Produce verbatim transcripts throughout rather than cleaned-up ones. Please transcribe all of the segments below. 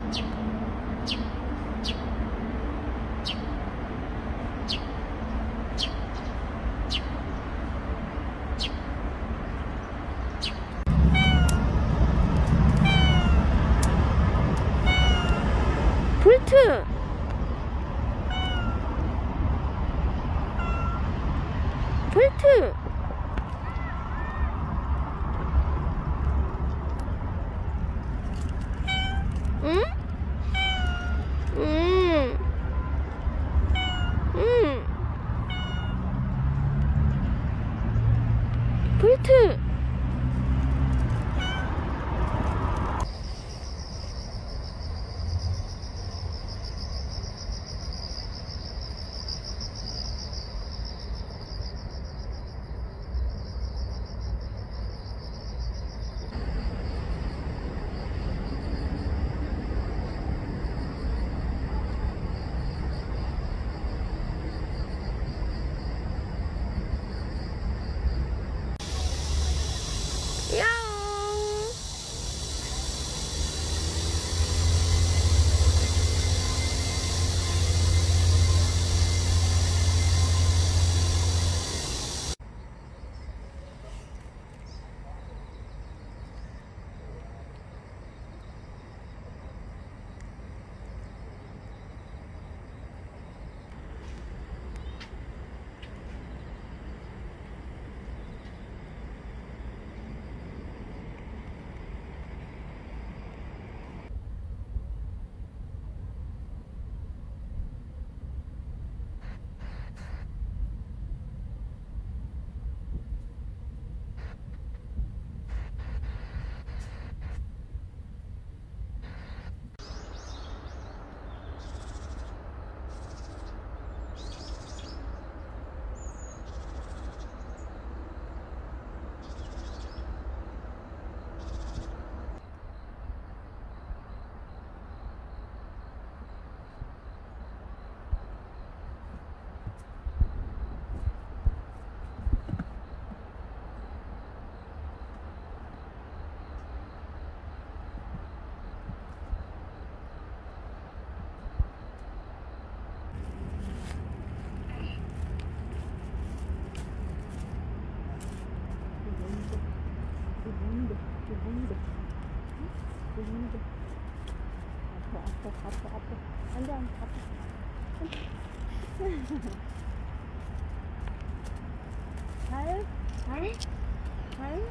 볼트! 볼트! 응? 응. 응. 볼트! 야옹. 아파 아파 아파 아파 안돼 안돼 아파 잘? 잘? 잘?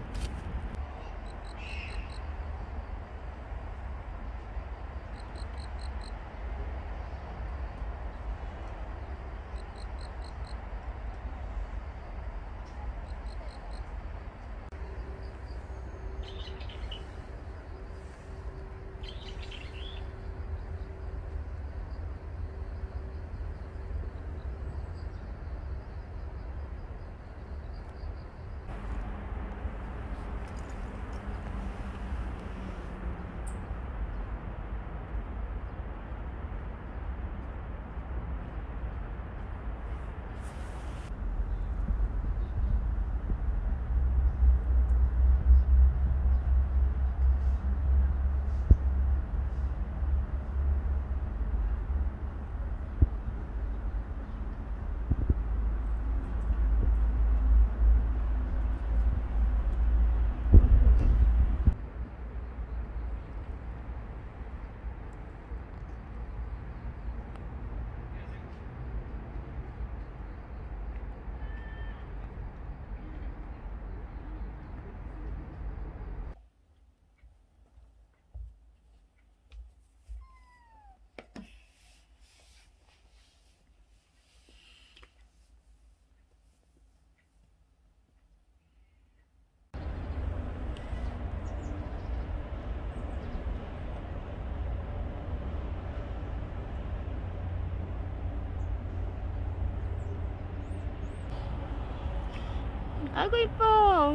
아이고 이뻐.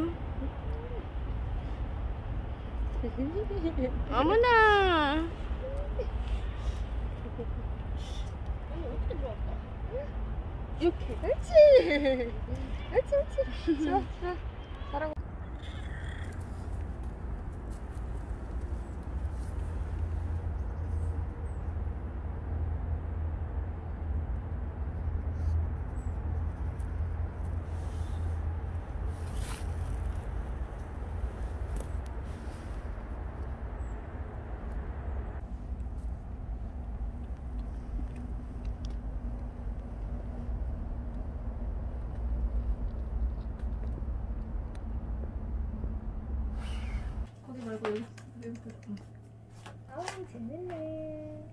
어머나. 어떻게 들어왔다? 이렇게. 그렇지. 그렇지 그렇지. 좋아 좋아. 잘하고. 아우 재밌네.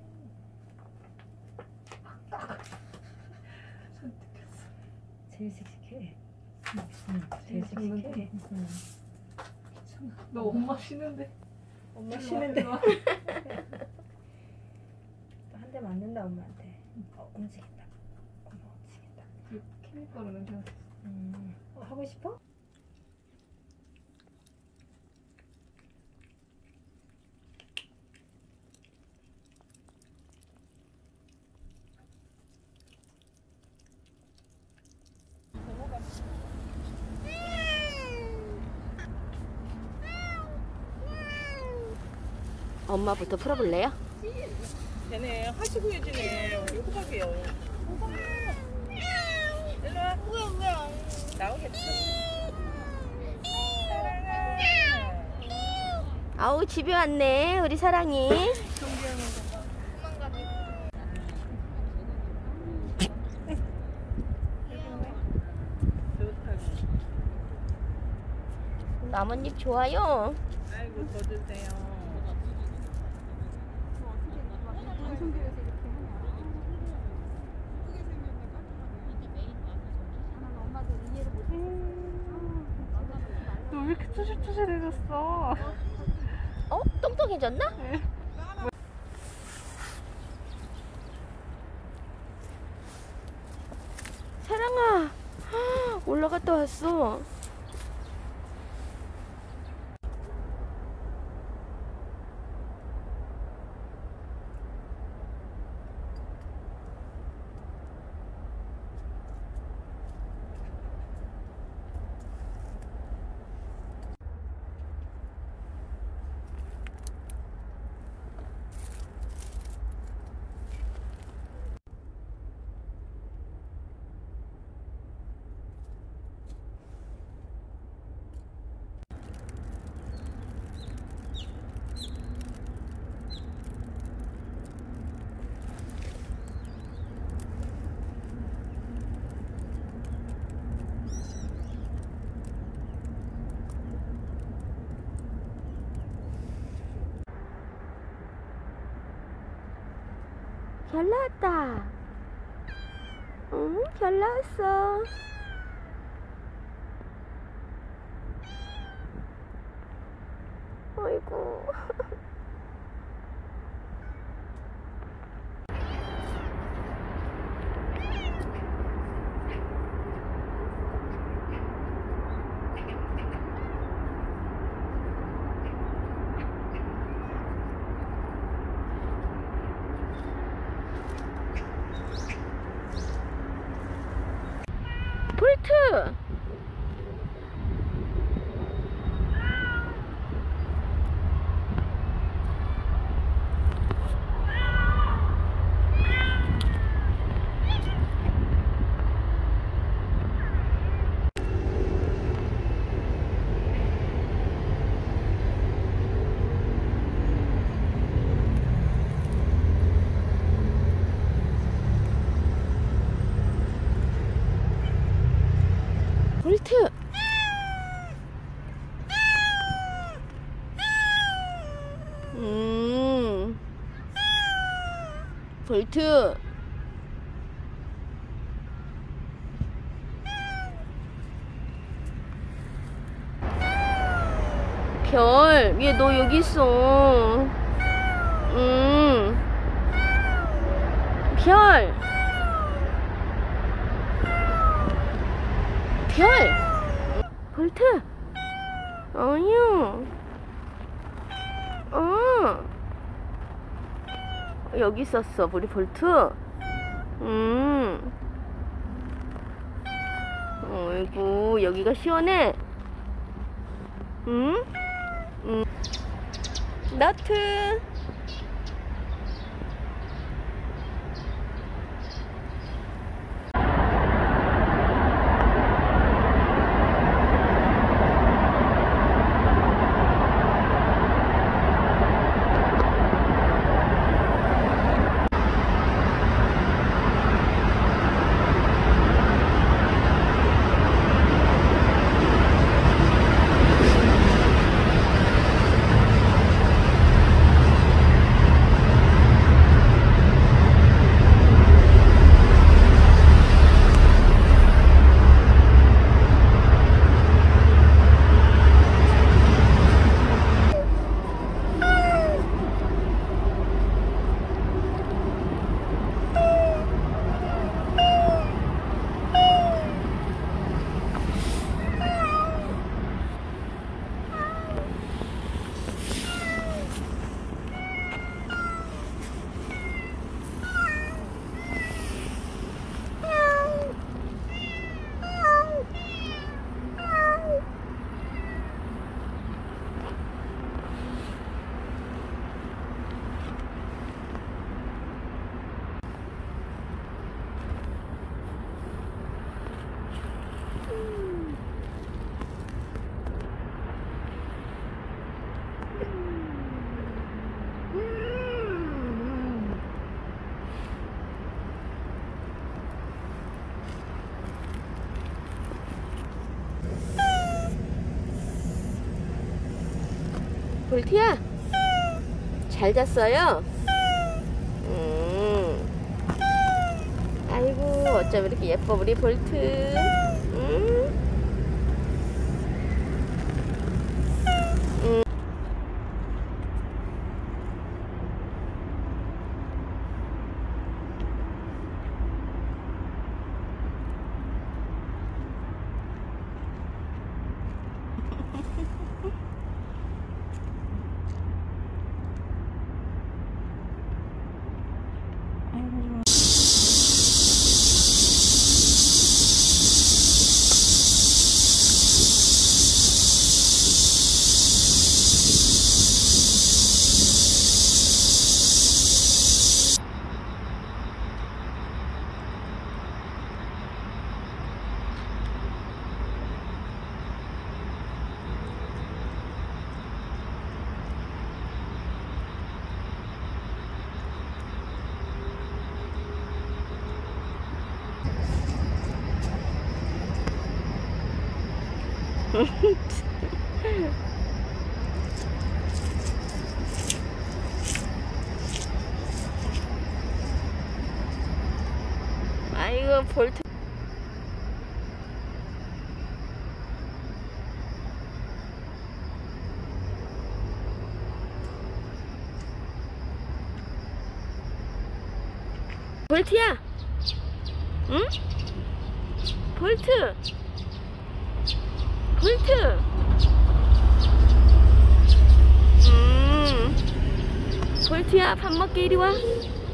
제일 씩씩해. 응, 제일 씩씩해. 응. 너 엄마 쉬는데. 엄마 쉬는데. 또 한 대 맞는다 엄마한테. 어 움직인다. 엄마 움직인다. 그 케미컬로 냄새 났어. 음. 어, 하고 싶어? 엄마부터 풀어볼래요? 걔네 하시고 해지네. 우리 호박이요. 일로와. 나오겠어. 아우 집에 왔네 우리 사랑이. 나뭇잎 좋아요. 아이고 더 드세요. 너 왜 이렇게 투실투실해졌어? 어? 똥똥해졌나? 네. 사랑아 올라갔다 왔어. 잘 나왔다. 응, 잘 나왔어. 어이구. 볼트! 볼트! 음. 볼트! 별, 얘 너 여기 있어. 음. 별! 별! 볼트! 아니요. 어. 여기 있었어, 우리 볼트. 음. 어이구, 여기가 시원해. 응? 음. 너트. 볼트야? 잘 잤어요? 음. 아이고, 어쩜 이렇게 예뻐, 우리 볼트. 음. 음. 아이고, 볼트. 볼트야? 응? 볼트? 볼트? 음. 볼트야, 밥 먹게 이리 와.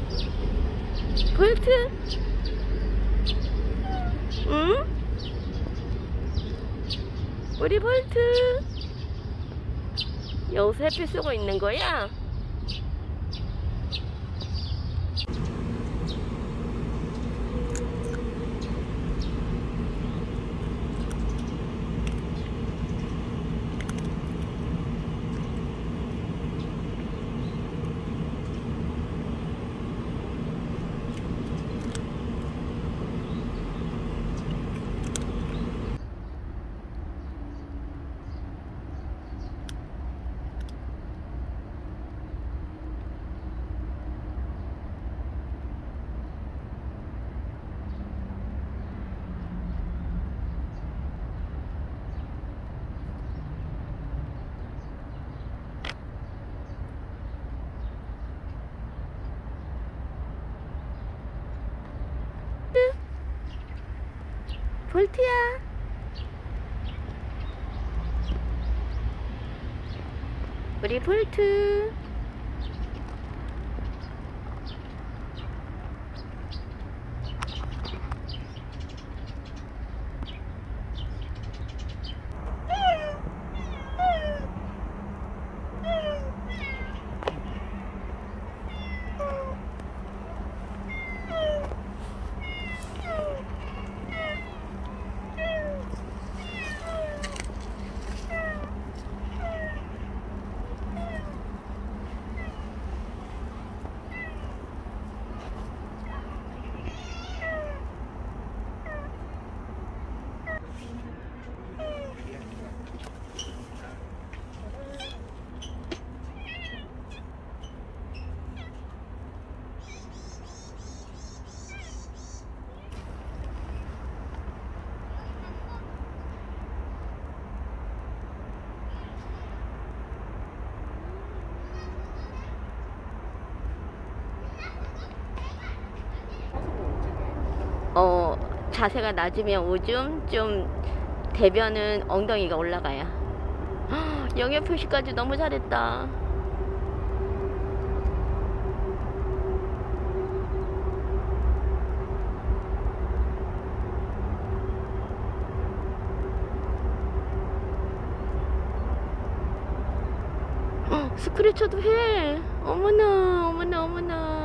볼트? 응? 우리 볼트? 여기서 햇빛 쏘고 있는 거야? 볼트야? 우리 볼트? 어, 자세가 낮으면 오줌, 좀 대변은 엉덩이가 올라가요. 헉, 영역 표시까지 너무 잘했다. 헉, 스크래쳐도 해. 어머나, 어머나, 어머나.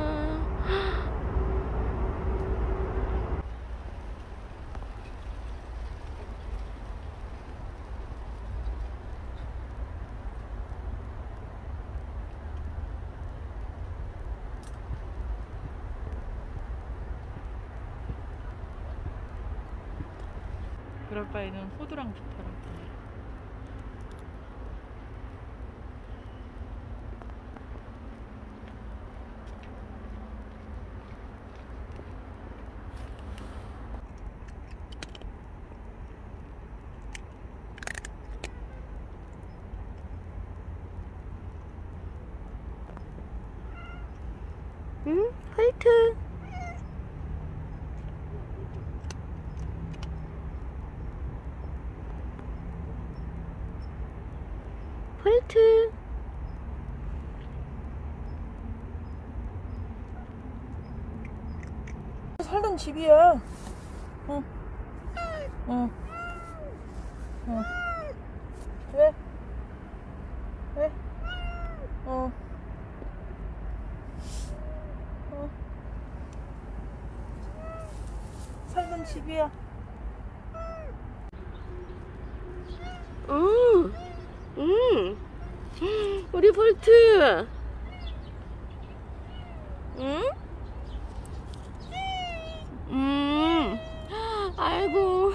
그럴 바에는 호두랑 좋더라고. 볼트. 볼트. 살던 집이야. 응. 응. 응. 왜? 왜? 어. 어. 살던 집이야. 응. 응. 우리 볼트. 응? 음. 아이고.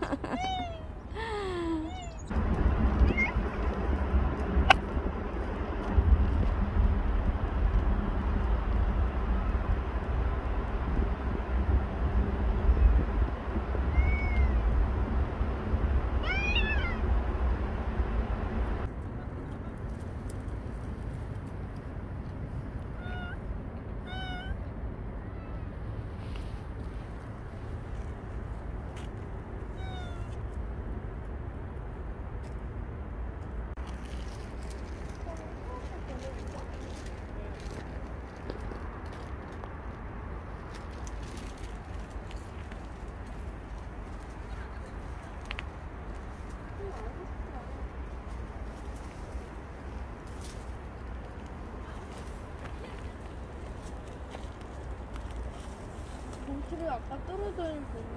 봉투를 아까 떨어져 있는 거.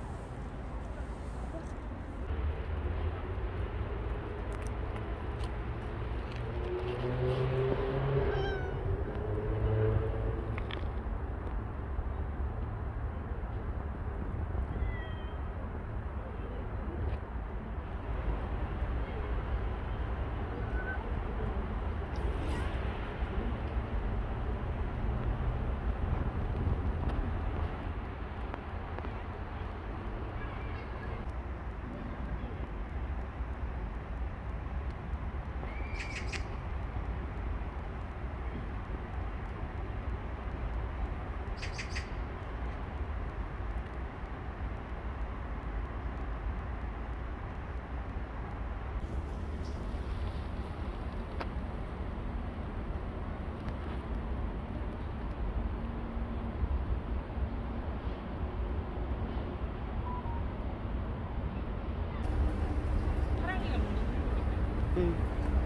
응.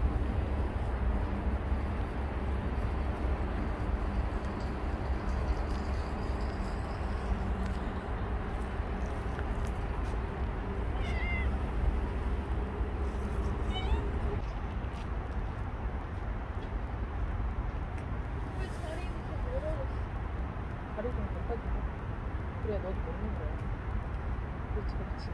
다리 좀 덮어주고. 그래, 너도 먹는 거야. 그렇지, 그렇지.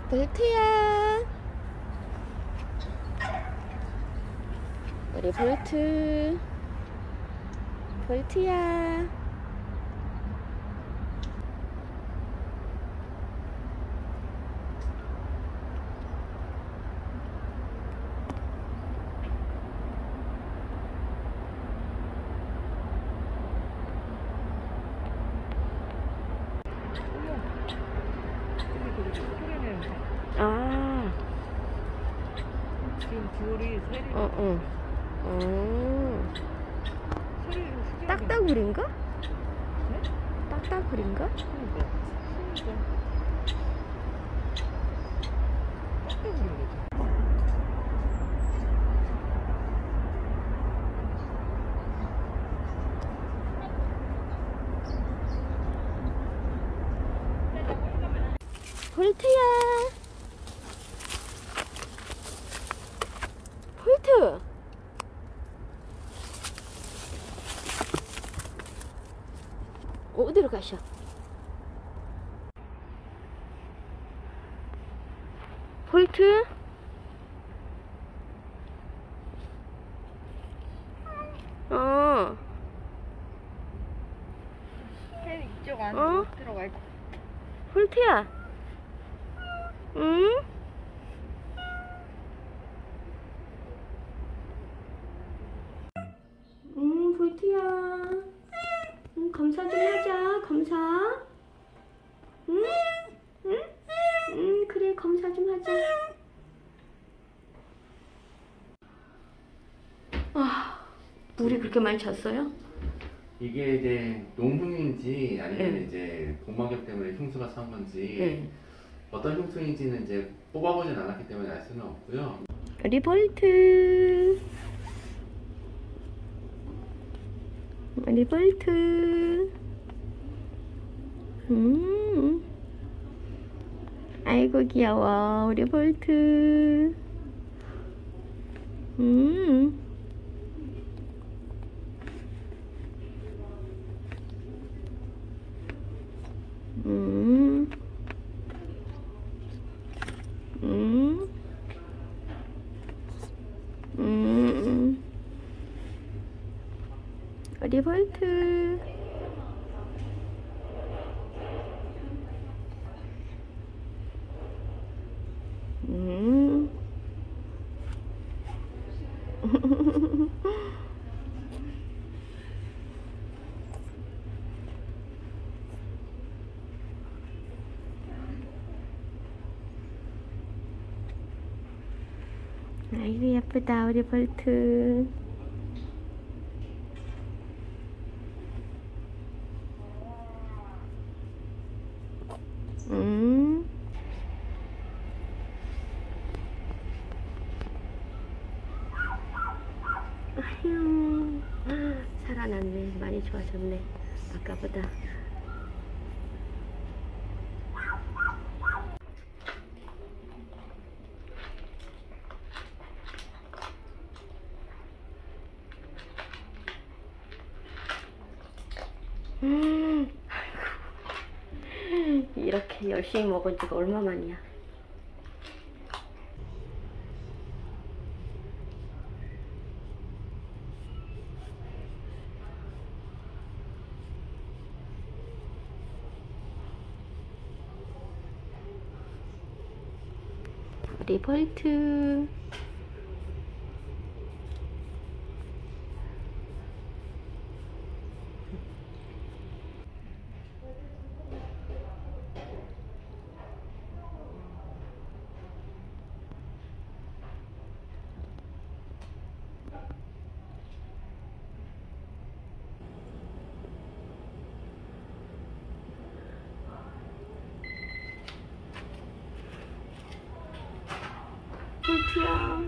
볼트야. 우리 볼트. 볼트야. 아, 지금 귤이 세리. 어, 어. 어. 세리로 수정. 딱따구리인가? 네? 딱따구리인가? 그러니까. 그러니까. 딱딱으로 그러지. 볼트야. 볼트. 어디로 가셔? 볼트? 어. 해 이쪽 안에 어? 못 들어가 있고. 볼트야. 응? 응, 볼트야. 응, 검사 좀 하자. 검사. 응? 응? 응, 그래, 검사 좀 하자. 아, 물이 그렇게 많이 찼어요? 이게 이제 농흥인지 아니면 네. 이제 복막염 때문에 흉수가 산 건지 네. 어떤 흉수인지는 이제 뽑아보진 않았기 때문에 알 수는 없고요. 우리 볼트. 우리 볼트. 음. 아이고 귀여워 우리 볼트. 음. 음. 음. 음. 우리 볼트. 음. 아이고 예쁘다 우리 볼트. 음. 아휴, 살아났네. 많이 좋아졌네. 아까보다. 음, 아이고. 이렇게 열심히 먹은 지가 얼마만이야. 우리 볼트. 볼트야.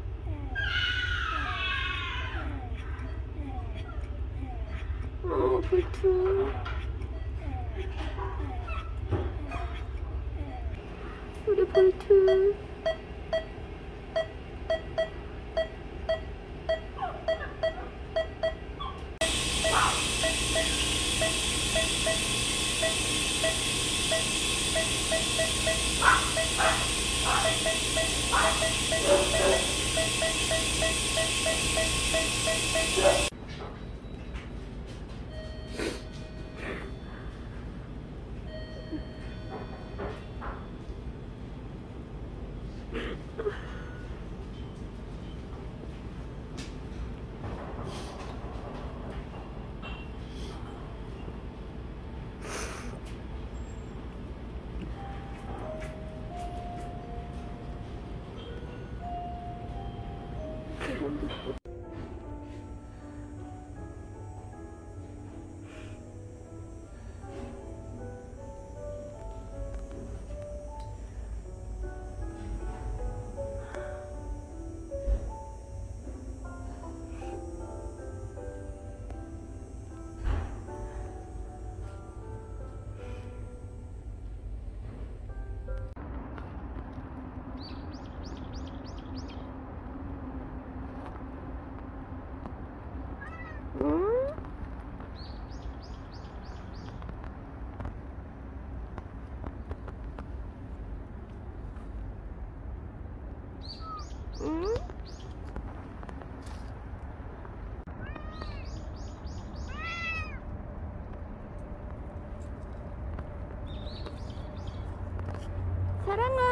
어, 볼트. 우리 볼트. 사랑아.